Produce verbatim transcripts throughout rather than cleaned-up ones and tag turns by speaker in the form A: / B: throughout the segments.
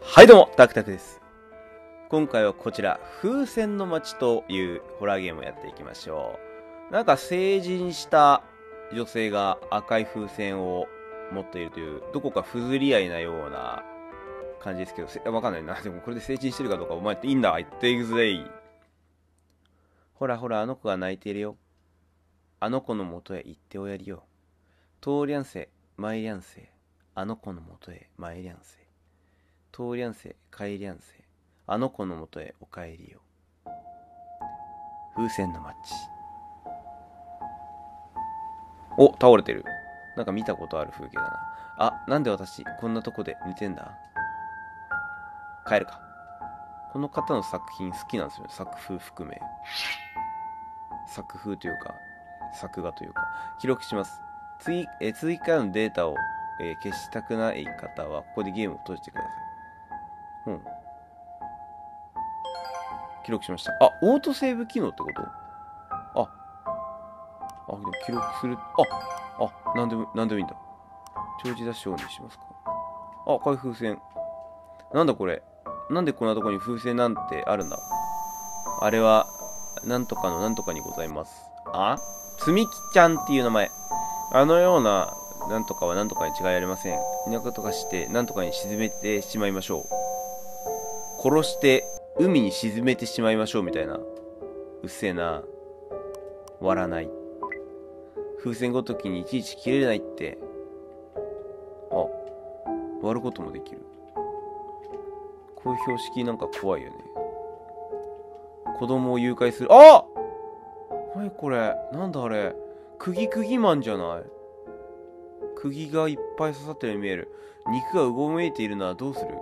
A: はいどうも、タクタクです。今回はこちら、風船の街というホラーゲームをやっていきましょう。なんか成人した女性が赤い風船を持っているという、どこか不釣り合いなような感じですけど、わかんないな。でもこれで成人してるかどうかお前っていいんだ。言っていくぜい。ほらほら、あの子が泣いているよ。あの子の元へ行っておやりよ。通りゃんせ、参りゃんせ。あの子の元へ参りゃんせ。通りゃんせ、帰りゃんせ。あの子のもとへお帰りよ。風船の街。お、倒れてる。なんか見たことある風景だな。あ、なんで私、こんなとこで寝てんだ？帰るか。この方の作品好きなんですよね。作風含め。作風というか、作画というか。記録します。追え追加のデータを、えー消したくない方は、ここでゲームを閉じてください。うん。記録しました。あ、オートセーブ機能ってこと？あ、あ、でも記録する。あ、あ、なんでも、なんでもいいんだ。長寿ダッシュオンにしますか。あ、こういう風船。なんだこれ。なんでこんなとこに風船なんてあるんだ。あれは、なんとかのなんとかにございます。あ、つみきちゃんっていう名前。あのような、なんとかはなんとかに違いありません。田舎とかして、なんとかに沈めてしまいましょう。殺して、海に沈めてしまいましょうみたいな。うっせえな。割らない。風船ごときにいちいち切れないって。あ、割ることもできる。こういう標識なんか怖いよね。子供を誘拐する。あ！はいこれ。なんだあれ。釘釘マンじゃない。釘がいっぱい刺さってるように見える。肉がうごめいているのはどうする？ん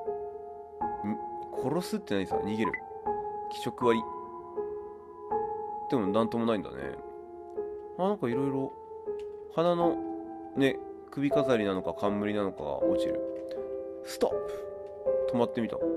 A: 殺すって何さ。逃げる。気色割り。でもなんともないんだね。あ、なんかいろいろ花のね、首飾りなのか冠なのかが落ちる。ストップ。止まってみた。だ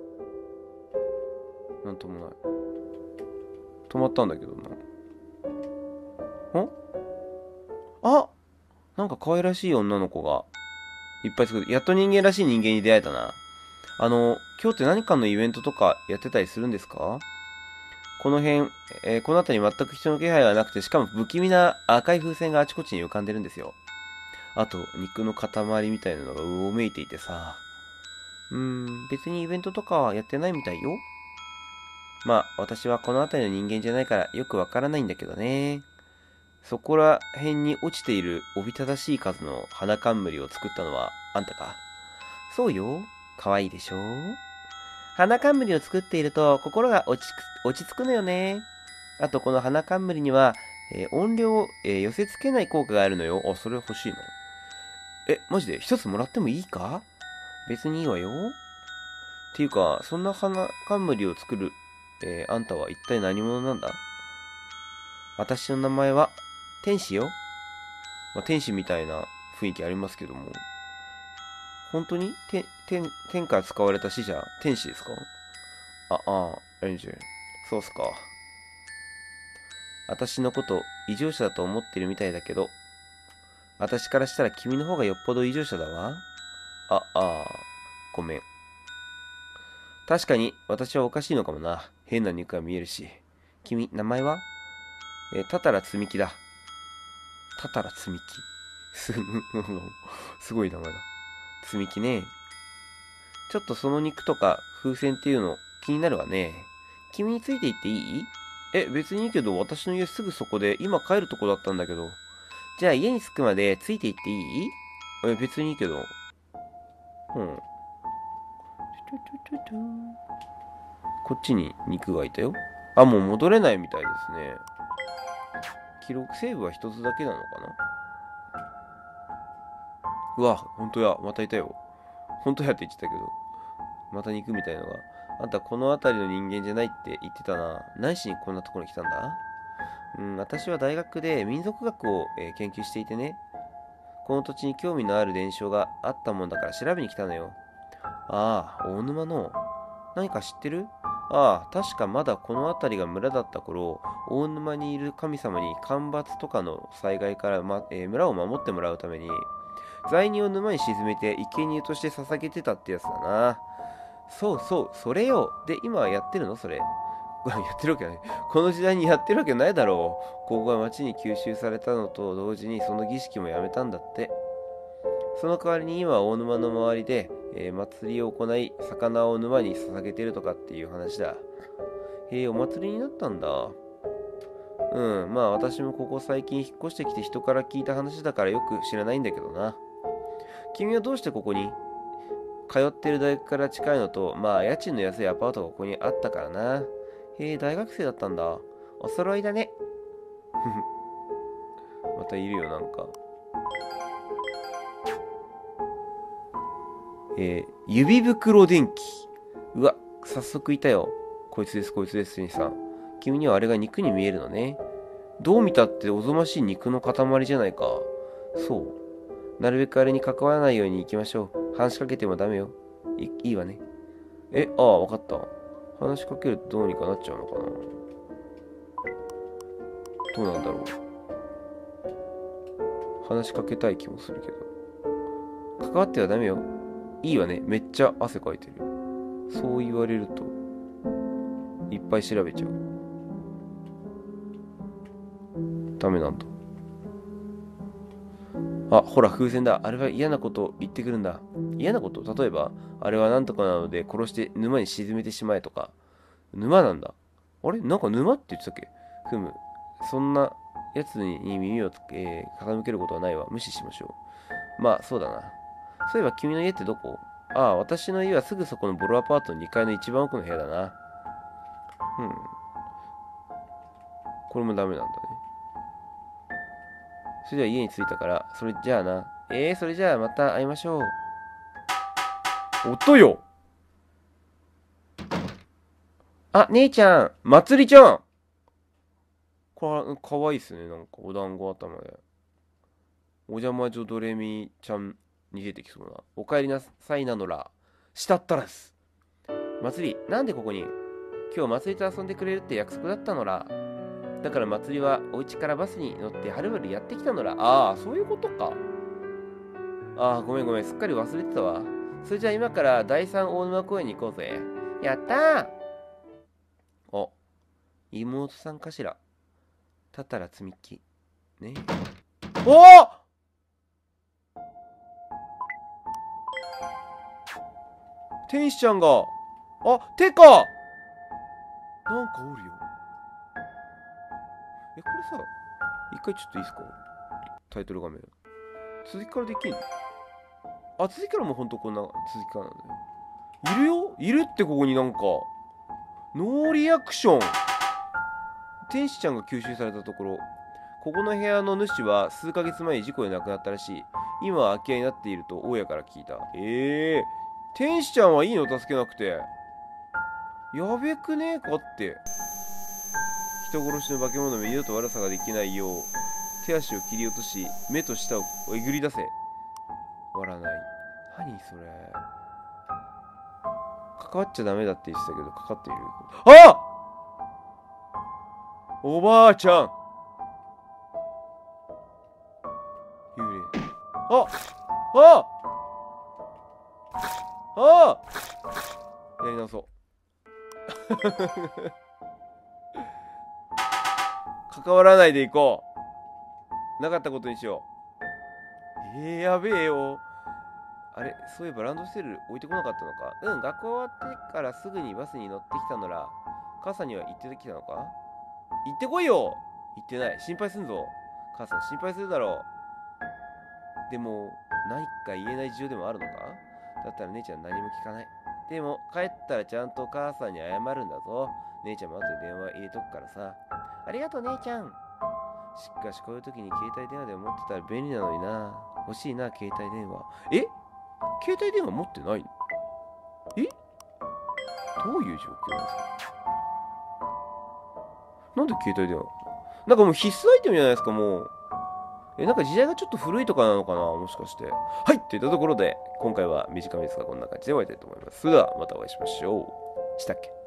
A: からなんともない。止まったんだけどな。んあ、なんか可愛らしい女の子がいっぱい作る。やっと人間らしい人間に出会えたな。あの、今日って何かのイベントとかやってたりするんですか？この辺、えーこの辺り全く人の気配がなくて、しかも不気味な赤い風船があちこちに浮かんでるんですよ。あと、肉の塊みたいなのがうごめいていてさ。うーん、別にイベントとかはやってないみたいよ。まあ、私はこの辺りの人間じゃないからよくわからないんだけどね。そこら辺に落ちているおびただしい数の花冠を作ったのはあんたか？そうよ。かわいいでしょ？花冠を作っていると心が落ち落ち着くのよね。あとこの花冠には、えー音量を、えー寄せ付けない効果があるのよ。あ、それ欲しいな。え、マジで一つもらってもいいか？別にいいわよ。っていうか、そんな花冠を作る、えーあんたは一体何者なんだ？私の名前は天使よ。まあ、天使みたいな雰囲気ありますけども。本当に天、天、天から使われた使者、天使ですか？あ、ああ、エンジェル。そうっすか。私のこと異常者だと思ってるみたいだけど、私からしたら君の方がよっぽど異常者だわ。あ、ああ、ごめん。確かに私はおかしいのかもな。変な肉が見えるし。君、名前は？えー、タタラ積み木だ。タタラ積み木。す、すごい名前だ。積み木ね。ちょっとその肉とか風船っていうの気になるわね。君についていっていい？え、別にいいけど私の家すぐそこで今帰るとこだったんだけど。じゃあ家に着くまでついていっていい？え、別にいいけど。うん。こっちに肉がいたよ。あ、もう戻れないみたいですね。記録セーブは一つだけなのかな？うわ、ほんとや。またいたよ。ほんとやって言ってたけど。また肉みたいのが。あんたこの辺りの人間じゃないって言ってたな。何しにこんなところに来たんだ？うん、私は大学で民族学を、えー研究していてね。この土地に興味のある伝承があったもんだから調べに来たのよ。ああ、大沼の。何か知ってる？ああ、確かまだこの辺りが村だった頃、大沼にいる神様に干ばつとかの災害から、まえー村を守ってもらうために、罪人を沼に沈めて生贄として捧げてたってやつだな。 そうそう、それよ。で、今はやってるのそれ。やってるわけない。この時代にやってるわけないだろう。ここが町に吸収されたのと同時にその儀式もやめたんだって。その代わりに今は大沼の周りで、えー祭りを行い、魚を沼に捧げてるとかっていう話だ。へえ、お祭りになったんだ。うん、まあ私もここ最近引っ越してきて人から聞いた話だからよく知らないんだけどな。君はどうしてここに通ってる大学から近いのと、まあ家賃の安いアパートがここにあったからな。へえ、大学生だったんだ。お揃いだね。またいるよ、なんか。えー、指袋電気。うわ、早速いたよ。こいつです、こいつです、セニさん。君にはあれが肉に見えるのね。どう見たっておぞましい肉の塊じゃないか。そう。なるべくあれに関わらないように行きましょう。話しかけてもダメよ。いいいわね。え、ああ、わかった。話しかけるとどうにかなっちゃうのかな。どうなんだろう。話しかけたい気もするけど。関わってはダメよ。いいわね。めっちゃ汗かいてる。そう言われると、いっぱい調べちゃう。ダメなんだ。あ、ほら、風船だ。あれは嫌なこと言ってくるんだ。嫌なこと？例えば、あれはなんとかなので殺して沼に沈めてしまえとか。沼なんだ。あれなんか沼って言ってたっけ？ふむ。そんなやつに耳を、えー傾けることはないわ。無視しましょう。まあ、そうだな。そういえば君の家ってどこ？ああ、私の家はすぐそこのボロアパートのにかいの一番奥の部屋だな。うん。これもダメなんだね。それじゃあ家に着いたから、それじゃあな。えー、それじゃあまた会いましょう。音よ。あ、姉ちゃん、まつりちゃん。これ、かわいいっすね。なんか、お団子頭で。お邪魔女ドレミちゃんに出てきそうな。お帰りなさいなのら。したったらす。まつり、なんでここに？今日まつりと遊んでくれるって約束だったのら。だからまつりはお家からバスに乗ってはるばるやってきたのら。ああ、そういうことか。ああ、ごめんごめん。すっかり忘れてたわ。それじゃあ今から第三大沼公園に行こうぜ。やったー。あ、妹さんかしら。たたらつみき。ねえ。おお！天使ちゃんが。あ、てかなんかおるよ。え、これさ、一回ちょっといいっすか？タイトル画面。続きからできんの？あ、続きからもほんとこんな続きからなんだよ。いるよ？いるってここになんか。ノーリアクション。天使ちゃんが吸収されたところ、ここの部屋の主は数ヶ月前に事故で亡くなったらしい。今は空き家になっていると大家から聞いた。ええー、天使ちゃんはいいの助けなくて。やべくねえかって。人殺しの化け物も二度と悪さができないよう、手足を切り落とし、目と舌をえぐり出せ。割らない。何それ。関わっちゃダメだって言ってたけど、かかっている。あっ！おばあちゃん！幽霊。あ！あ！あ！やり直そう。関わらないでいこう。なかったことにしよう。えー、やべえよ。あれ、そういえばランドセル置いてこなかったのか？うん、学校終わってからすぐにバスに乗ってきたのら、母さんには行ってきたのか？行ってこいよ！行ってない。心配すんぞ。母さん心配するだろう。でも、何か言えない事情でもあるのか？だったら姉ちゃん何も聞かない。でも、帰ったらちゃんと母さんに謝るんだぞ。姉ちゃんも後で電話入れとくからさ。ありがとう姉ちゃん。しかしこういう時に携帯電話でも持ってたら便利なのにな。欲しいな、携帯電話。え？携帯電話持ってないの？え？どういう状況なんですか？なんで携帯電話？なんかもう必須アイテムじゃないですか、もう。え、なんか時代がちょっと古いとかなのかな、もしかして。はい、といったところで、今回は短めですが、こんな感じで終わりたいと思います。それでは、またお会いしましょう。したっけ？